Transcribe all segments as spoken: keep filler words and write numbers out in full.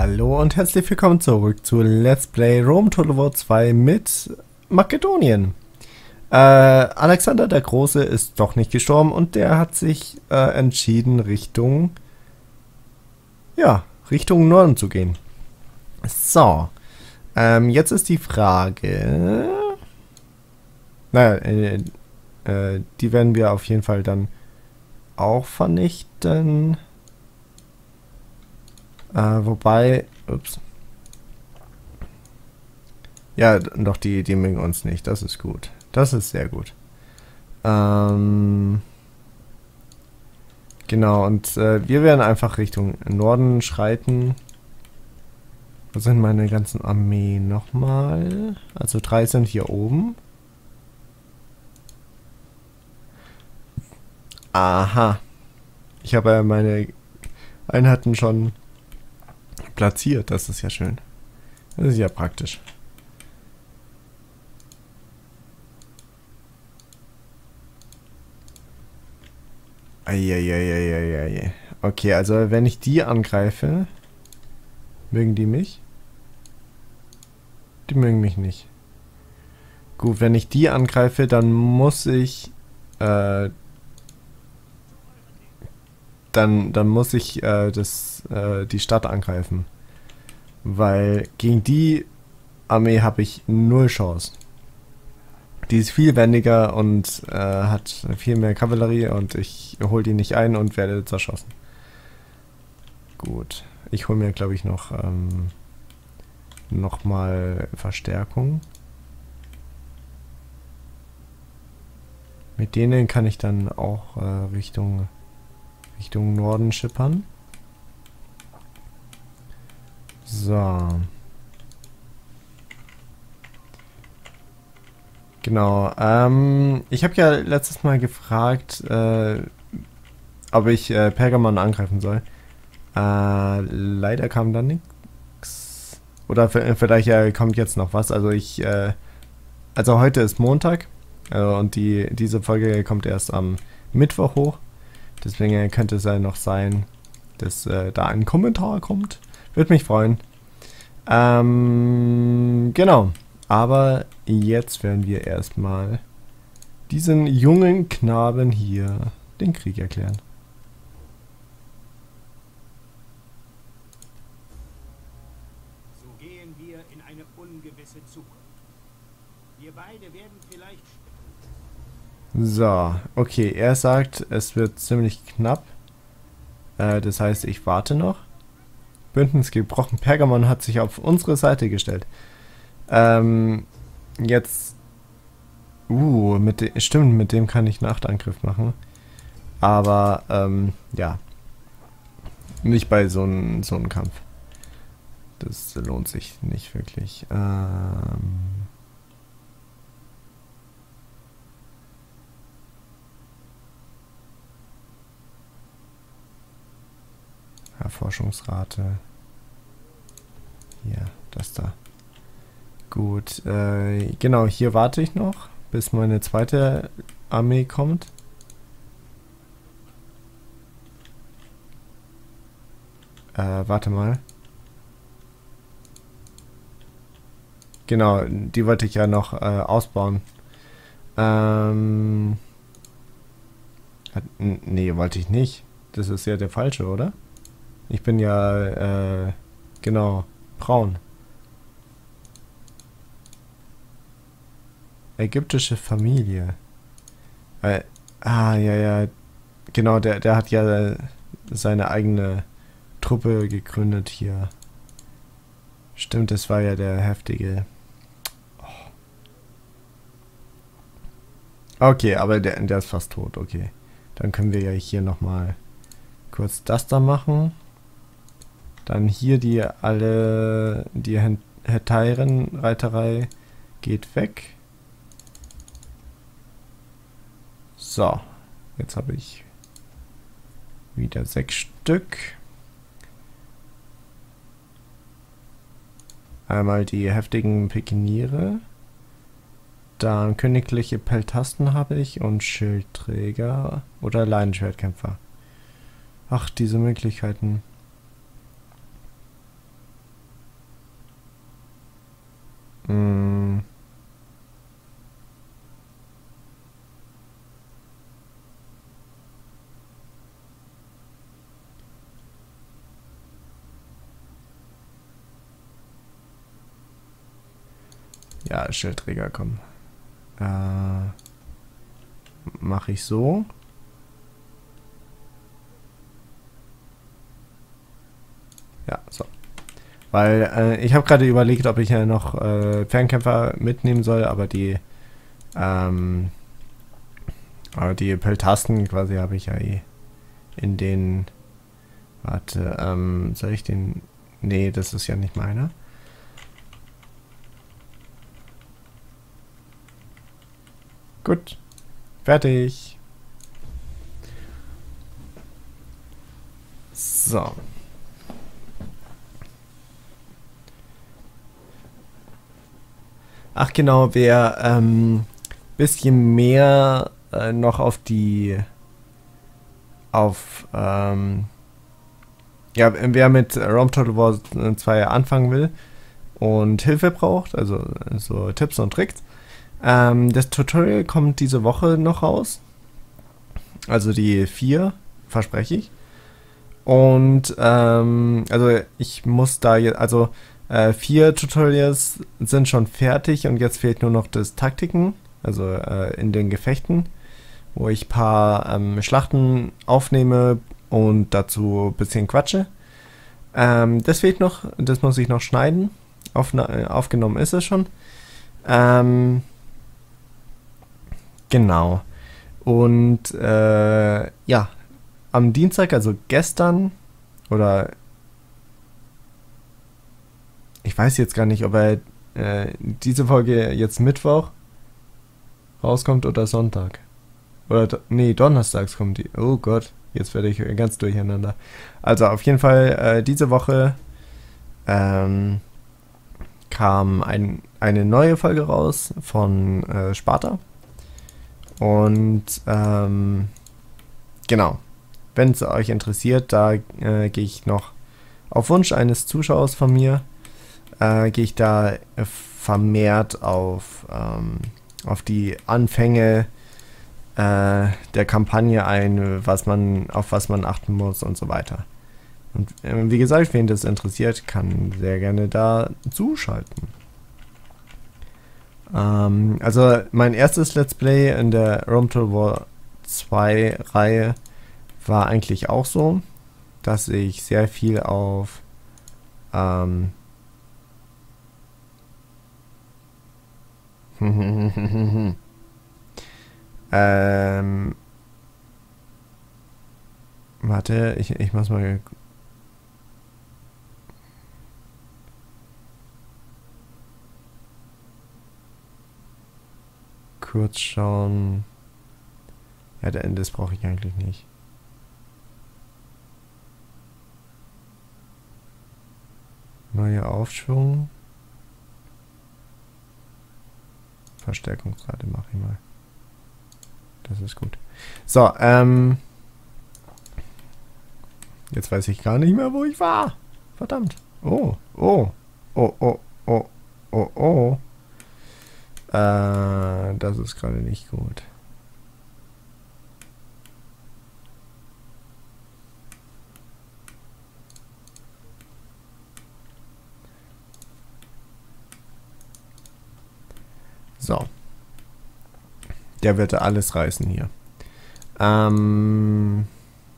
Hallo und herzlich willkommen zurück zu Let's Play Rome Total War zwei mit Makedonien. Äh, Alexander der Große ist doch nicht gestorben und der hat sich äh, entschieden, Richtung, ja, Richtung Norden zu gehen. So, ähm, jetzt ist die Frage, naja, äh, äh, die werden wir auf jeden Fall dann auch vernichten. Äh, wobei, ups. Ja, doch, die, die mögen uns nicht. Das ist gut. Das ist sehr gut. Ähm, genau, und äh, wir werden einfach Richtung Norden schreiten. Wo sind meine ganzen Armeen nochmal? Also drei sind hier oben. Aha. Ich habe ja meine Einheiten schon platziert. Das ist ja schön. Das ist ja praktisch. Eieieiei. Okay, also wenn ich die angreife, mögen die mich? Die mögen mich nicht. Gut, wenn ich die angreife, dann muss ich äh, dann, dann muss ich äh, das, äh, die Stadt angreifen. Weil gegen die Armee habe ich null Chance. Die ist viel wendiger und äh, hat viel mehr Kavallerie und ich hole die nicht ein und werde zerschossen. Gut. Ich hole mir, glaube ich, noch ähm, noch mal Verstärkung. Mit denen kann ich dann auch äh, Richtung Richtung Norden schippern. So. Genau. Ähm, ich habe ja letztes Mal gefragt, äh, ob ich äh, Pergamon angreifen soll. Äh, leider kam da nichts. Oder vielleicht äh, kommt jetzt noch was. Also ich, äh, also heute ist Montag äh, und die diese Folge kommt erst am Mittwoch hoch. Deswegen könnte es ja noch sein, dass äh, da ein Kommentar kommt. Würde mich freuen. Ähm, genau. Aber jetzt werden wir erstmal diesen jungen Knaben hier den Krieg erklären. So gehen wir in eine ungewisse Zukunft. Wir beide werden vielleicht... So, okay, er sagt, es wird ziemlich knapp. Äh, das heißt, ich warte noch. Bündnis gebrochen. Pergamon hat sich auf unsere Seite gestellt. Ähm, jetzt... Uh, mit de stimmt, mit dem kann ich Nachtangriff machen. Aber, ähm, ja. Nicht bei so einem so einem Kampf. Das lohnt sich nicht wirklich. Ähm... Forschungsrate. Hier, das da. Gut, äh, genau, hier warte ich noch, bis meine zweite Armee kommt. Äh, warte mal. Genau, die wollte ich ja noch äh, ausbauen. Ähm... Hat, nee, wollte ich nicht. Das ist ja der falsche, oder? Ich bin ja, äh, genau, braun. Ägyptische Familie. Äh, ah, ja, ja. Genau, der, der hat ja seine eigene Truppe gegründet hier. Stimmt, das war ja der heftige. Oh. Okay, aber der, der ist fast tot, okay. Dann können wir ja hier nochmal kurz das da machen. Dann hier die alle, die Hetairen-Reiterei geht weg. So, jetzt habe ich wieder sechs Stück. Einmal die heftigen Pikiniere. Dann königliche Peltasten habe ich und Schildträger oder Leinenschwertkämpfer. Ach, diese Möglichkeiten. Mm. Ja, Schildträger, komm. Äh, mache ich so. Ja, so. Weil äh, ich habe gerade überlegt, ob ich ja noch äh, Fernkämpfer mitnehmen soll, aber die ähm, aber die Peltasten quasi habe ich ja eh in den. Warte, ähm, soll ich den. Nee, das ist ja nicht meiner. Gut. Fertig. So. Ach genau, wer ähm, bisschen mehr äh, noch auf die auf ähm, ja, wer mit Rome Total War zwei anfangen will und Hilfe braucht, also so Tipps und Tricks, ähm, das Tutorial kommt diese Woche noch raus. Also die vier, verspreche ich. Und ähm, also ich muss da jetzt, also äh, vier Tutorials sind schon fertig und jetzt fehlt nur noch das Taktiken, also äh, in den Gefechten, wo ich ein paar ähm, Schlachten aufnehme und dazu ein bisschen quatsche. Ähm, das fehlt noch, das muss ich noch schneiden. Aufna- aufgenommen ist es schon. Ähm, genau. Und äh, ja, am Dienstag, also gestern, oder ich weiß jetzt gar nicht, ob er äh, diese Folge jetzt Mittwoch rauskommt oder Sonntag. Oder, nee, donnerstags kommt die. Oh Gott, jetzt werde ich ganz durcheinander. Also auf jeden Fall, äh, diese Woche ähm, kam ein, eine neue Folge raus von äh, Sparta. Und ähm, genau, wenn es euch interessiert, da äh, gehe ich noch auf Wunsch eines Zuschauers von mir, äh, gehe ich da vermehrt auf, ähm, auf die Anfänge äh, der Kampagne ein, was man, auf was man achten muss und so weiter. Und äh, wie gesagt, wen das interessiert, kann sehr gerne da zuschalten. Ähm, also mein erstes Let's Play in der Rome Total War zwei Reihe war eigentlich auch so, dass ich sehr viel auf ähm, ähm, warte, ich, ich muss mal kurz schauen. Ja, der Ende, das brauche ich eigentlich nicht. Neue Aufschwung. Verstärkungsrate mache ich mal. Das ist gut. So, ähm. Jetzt weiß ich gar nicht mehr, wo ich war. Verdammt. Oh, oh, oh, oh, oh, oh, oh. Äh, das ist gerade nicht gut. So. Der wird alles reißen hier. Ähm.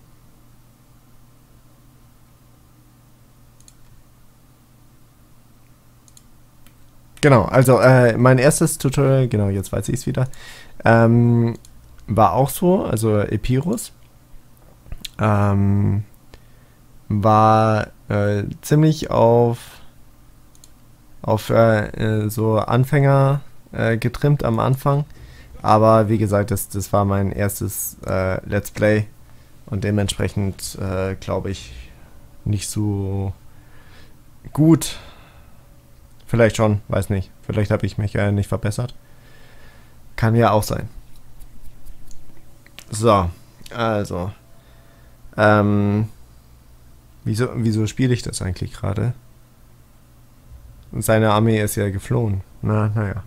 Genau, also äh, mein erstes Tutorial, genau, jetzt weiß ich es wieder, ähm, war auch so, also Epirus. Ähm, war äh, ziemlich auf, auf äh, so Anfänger äh, getrimmt am Anfang. Aber wie gesagt, das, das war mein erstes äh, Let's Play und dementsprechend äh, glaube ich nicht so gut. Vielleicht schon, weiß nicht. Vielleicht habe ich mich äh, nicht verbessert. Kann ja auch sein. So, also. Ähm, wieso wieso spiele ich das eigentlich gerade? Seine Armee ist ja geflohen. Na, naja.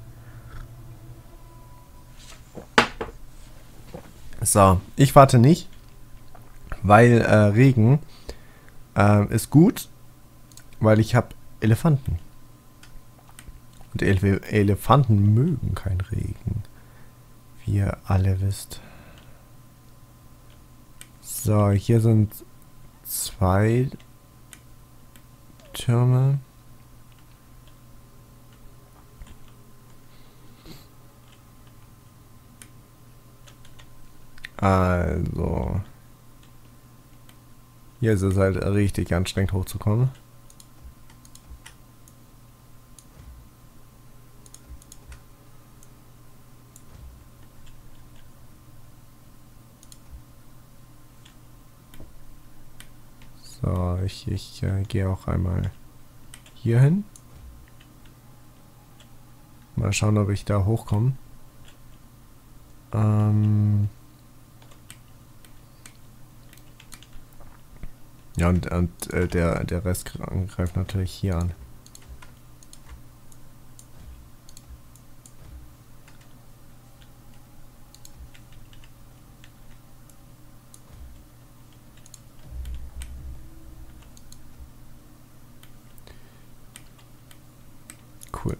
So, ich warte nicht, weil äh, Regen äh, ist gut, weil ich habe Elefanten. Und Ele Elefanten mögen keinen Regen, wie ihr alle wisst. So, hier sind zwei Türme. Also, hier ist es halt richtig anstrengend hochzukommen. So, ich, ich äh, gehe auch einmal hier hin. Mal schauen, ob ich da hochkomme. Ähm ja, und, und äh, der, der Rest greift natürlich hier an. Cool.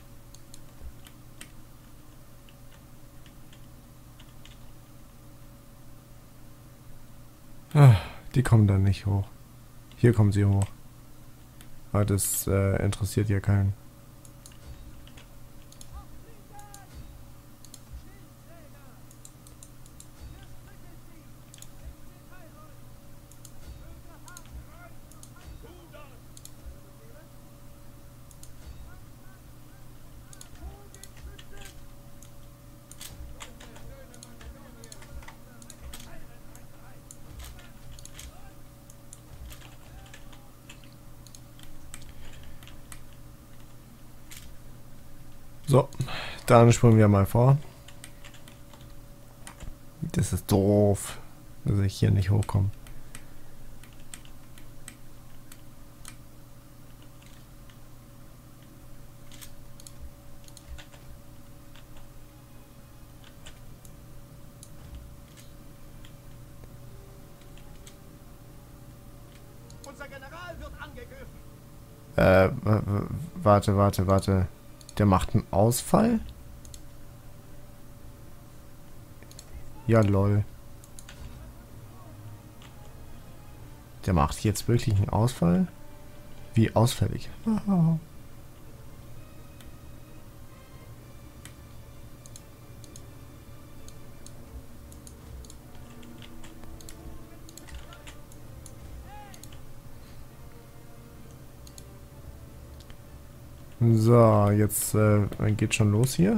Ah, die kommen dann nicht hoch. Hier kommen sie hoch. Aber das äh, interessiert ja keinen. So, dann springen wir mal vor. Das ist doof, dass ich hier nicht hochkomme. Unser General wird angegriffen. Äh, warte, warte, warte. Der macht einen Ausfall? Ja, lol. Der macht jetzt wirklich einen Ausfall? Wie ausfällig? So, jetzt äh, geht schon los hier.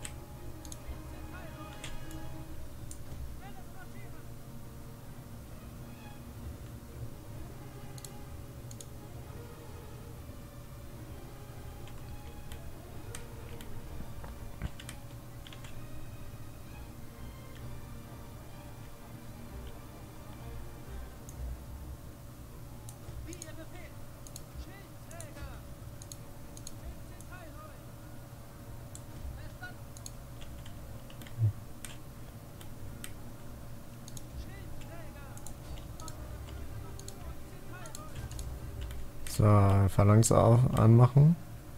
So, Phalanx auf, anmachen.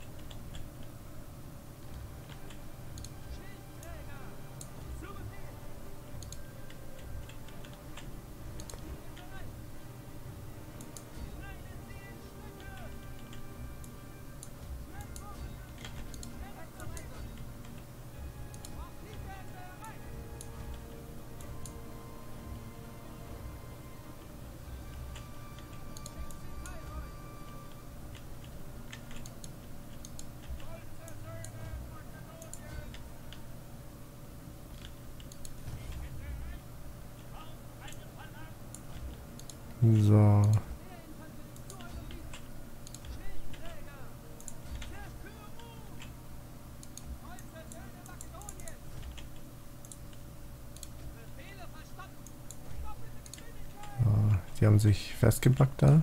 So. Die haben sich festgebackt da.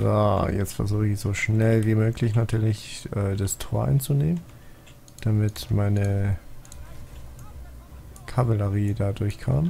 So, jetzt versuche ich so schnell wie möglich natürlich äh, das Tor einzunehmen, damit meine Kavallerie da durchkam.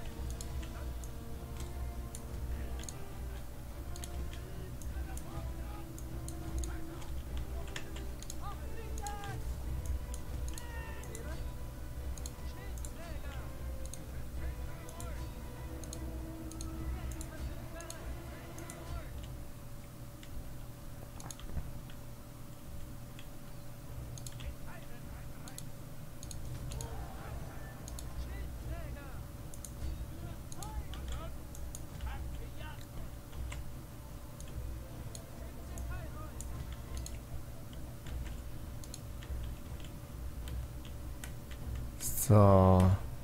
So.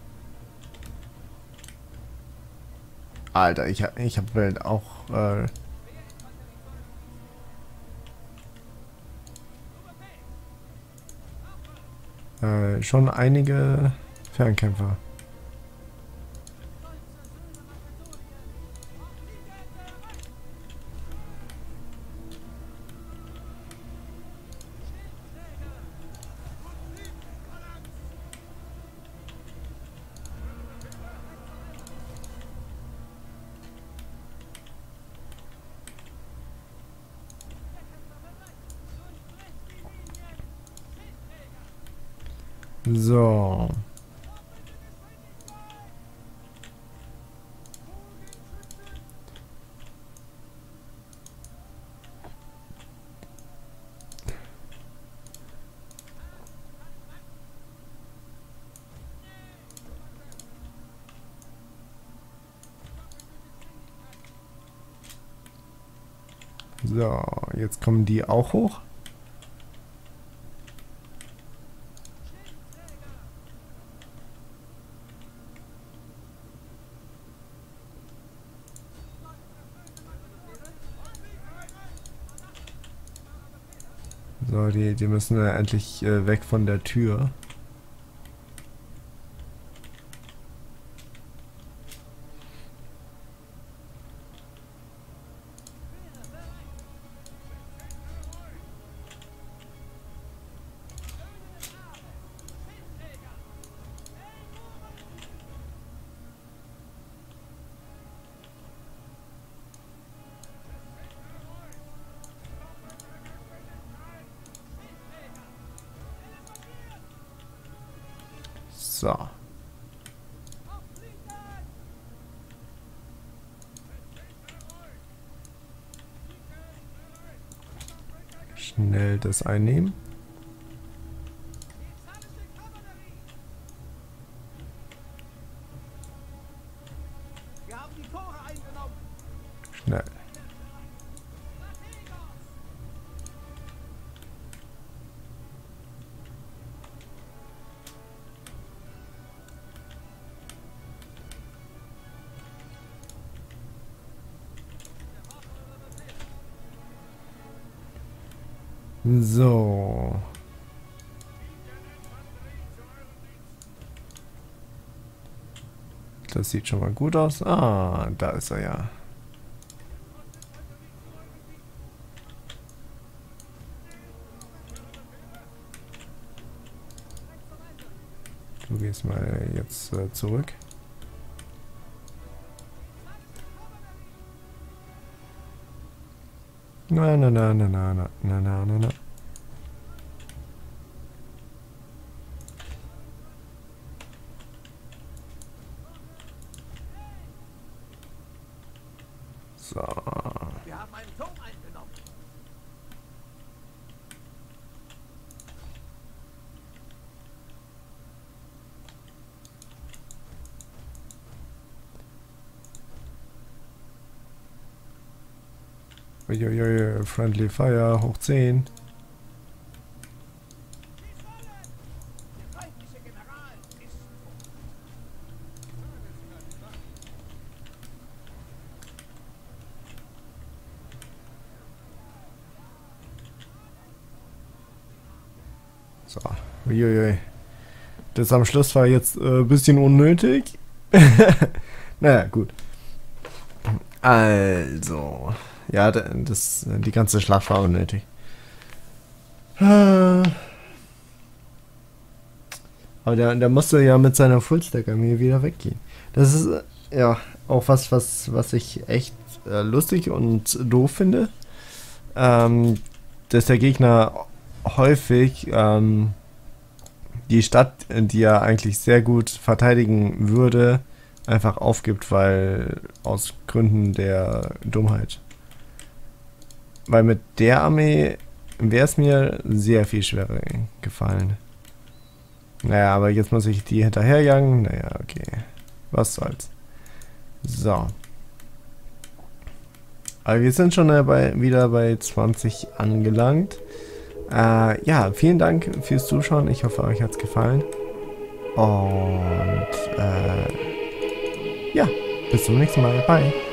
Alter, ich, ich habe halt auch äh, äh, schon einige Fernkämpfer. So. So, jetzt kommen die auch hoch. So, die, die müssen ja endlich äh, weg von der Tür. So. Schnell das einnehmen. Wir haben die Tore eingenommen. Schnell. So. Das sieht schon mal gut aus. Ah, da ist er ja. Du gehst mal jetzt äh, zurück. Na, na, na, na, na, na, na, na, na, na. So. Wir haben einen Turm eingenommen. Uiuiui, Friendly Fire, hoch zehn. Der feindliche General ist So, uiuiui. Das am Schluss war jetzt ein äh, bisschen unnötig. Naja, gut. Also. ja, das, die ganze Schlacht war unnötig. Aber der, der musste ja mit seiner Fullstack-Armee wieder weggehen. Das ist ja auch was, was, was ich echt äh, lustig und doof finde. Ähm, dass der Gegner häufig ähm, die Stadt, die er eigentlich sehr gut verteidigen würde, einfach aufgibt, weil aus Gründen der Dummheit. Weil mit der Armee wäre es mir sehr viel schwerer gefallen. Naja, aber jetzt muss ich die hinterherjagen. Naja, okay. Was soll's. So. Aber wir sind schon dabei, wieder bei zwanzig angelangt. Äh, ja, vielen Dank fürs Zuschauen. Ich hoffe, euch hat's gefallen. Und äh, ja, bis zum nächsten Mal. Bye.